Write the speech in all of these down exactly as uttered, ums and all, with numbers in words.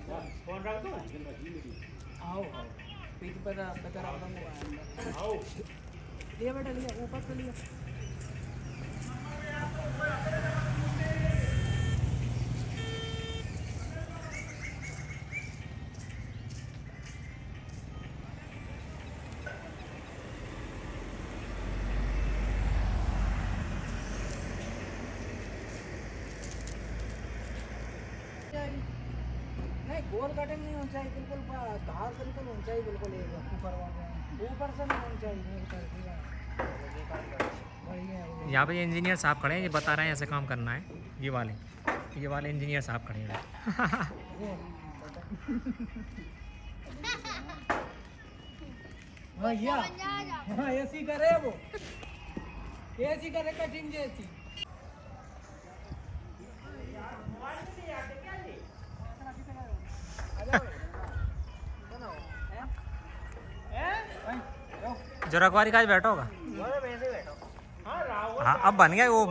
Phone रख दो। आओ आओ पीठ पर पता रख दो मोबाइल। आओ लिया बेटा लिया ऊपर से लिया। नहीं गोल कटिंग नहीं होनी चाहिए बिल्कुल धार बिल्कुल होनी चाहिए बिल्कुल ऊपर ऊपर से नहीं होनी चाहिए। यहाँ पे इंजीनियर साहब खड़े हैं, ये बता रहे हैं ऐसे काम करना है। ये वाले ये वाले इंजीनियर साहब खड़े हैं। भैया ऐसी करे वो ऐसी करे कटिंग जैसी। जो रखवारी का बैठा होगा। हाँ अब बन गया वो।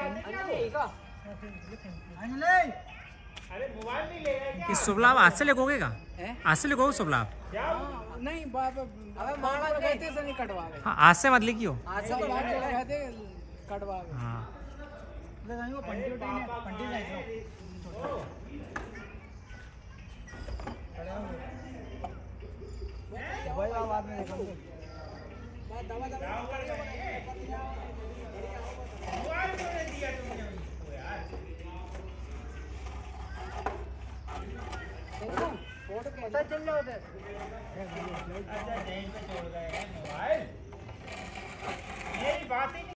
इस शुभ लाभ आज से लिखोगे का? आज से लिखोगे शुभ लाभ? नहीं बाबा कहते से नहीं कटवा। हाँ आज से मत लिखियो। आज से कहते कटवा। हाँ बाद में देखेंगे। दवा दवा पता चल रहा होता है। अच्छा जैन पे छोड़ गए हैं मोबाइल। मेरी बात ही